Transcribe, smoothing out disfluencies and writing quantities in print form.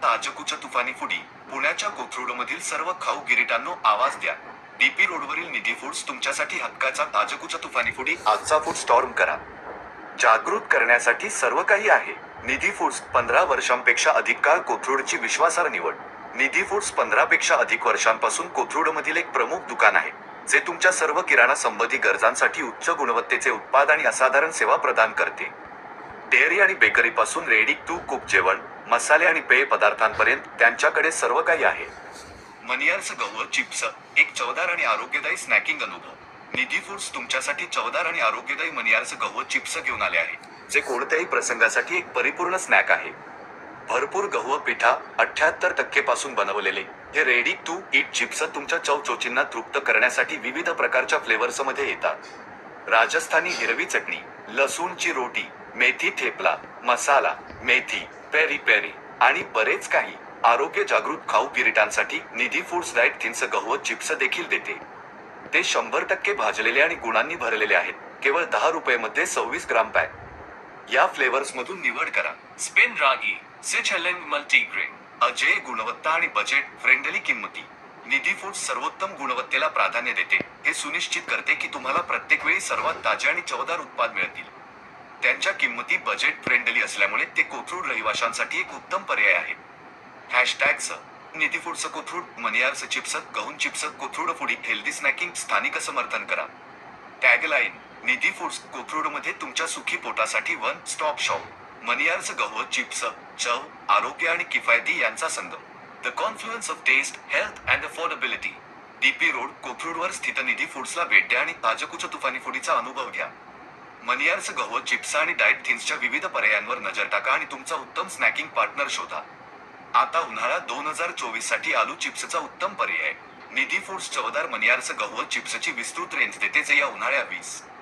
ताजकूच्या तुफानी फुडी. पुण्याच्या कोथरूडमधील सर्व खाऊ गिरीटांनो आवाज द्या. डीपी रोडवरील निधी फूड्स तुमच्यासाठी हक्काचा ताजकूच्या तुफानी फुडी. आजचा फूड स्टॉर्म करा. जागृत करण्यासाठी सर्व काही आहे. निधी फूड्स 15 वर्षांपेक्षा अधिक काळ कोथरूडची विश्वासार्ह निवड. निधी फूड्स 15 पेक्षा अधिक वर्षांपासून कोथरूडमधील एक प्रमुख दुकान आहे, जे तुमच्या सर्व किराणा संबंधी गरजांसाठी उच्च गुणवत्तेचे उत्पाद आणि असाधारण सेवा प्रदान करते. डेअरी आणि बेकरीपासून रेडी टू कुक जेवण, मसाले आणि पेय पदार्थांपर्यंत त्यांच्याकडे सर्व काही आहे. मनियार्स गहू चिप्स, एक चवदार आणि आरोग्यदायी स्नॅकिंग अनुभव. निधी फूड्स तुमच्यासाठी चवदार आणि आरोग्यदायी मनियार्स गहू चिप्स घेऊन आले आहे, जे कोणत्याही प्रसंगासाठी एक परिपूर्ण स्नॅक आहे. भरपूर गहू पिठा 78% पासून बनवलेले हे रेडी टू ईट चिप्स तुमच्या चवचोचींना तृप्त करण्यासाठी विविध प्रकारच्या फ्लेवर्समध्ये येतात. राजस्थानी हिरवी चटणी, लसूणची रोटी, मेथी थेपला, मसाला मेथी, पेरी पेरी आणि बरेच काही. आरोग्य जागृत खाऊ गिरीटांसाठी निधी फूड्स डाएट थिन्स गहू चिप्स देखील देते. ते 100% भाजलेले आणि गुणांनी भरलेले आहेत. केवळ 10 रुपये 26 ग्राम पॅक. या फ्लेवर्स मधून निवड करा. स्पेन रागी, सिचलिन मल्टीग्रेन. अजय गुणवत्ता आणि बजेट फ्रेंडली किंमती. निधी फूड्स सर्वोत्तम गुणवत्तेला प्राधान्य देते. हे सुनिश्चित करते की तुम्हाला प्रत्येक वेळी सर्वात ताजे आणि चवदार उत्पाद मिळतील. त्यांच्या किंमती बजेट फ्रेंडली असल्यामुळे ते कोथरूड रहिवाशांसाठी एक उत्तम पर्याय आहे. हॅशटॅग्स निधी फूड्स कोथरूड, मनियार्स चिप्स, गहू chips, Kothrud foodie, healthy snacking, स्थानिक समर्थन करा. टॅगलाईन निधी फूड्स, कोथरूडमध्ये तुमच्या सुखी पोटासाठी वन स्टॉप शॉप. मनियार्स गहू चिप्स, चव, आरोग्य आणि किफायती यांचा संगम. The confluence of taste, health and affordability. DP road कोथरूडवर स्थित निधी फूड्सला भेट द्या आणि ताजकूच्या तुफानी फुडीचा अनुभव घ्या. मनियार्स गहू चिप्स आणि डाएट थिन्सच्या विविध पर्यायांवर नजर टाका आणि तुमचा उत्तम स्नॅकिंग पार्टनर शोधा. आता उन्हाळा 2024 साठी आलू चिप्सचा उत्तम पर्याय. निधी फूड्स चवदार मनियार्स गहू चिप्सची विस्तृत रेंज देते, जे या उन्हाळ्या 20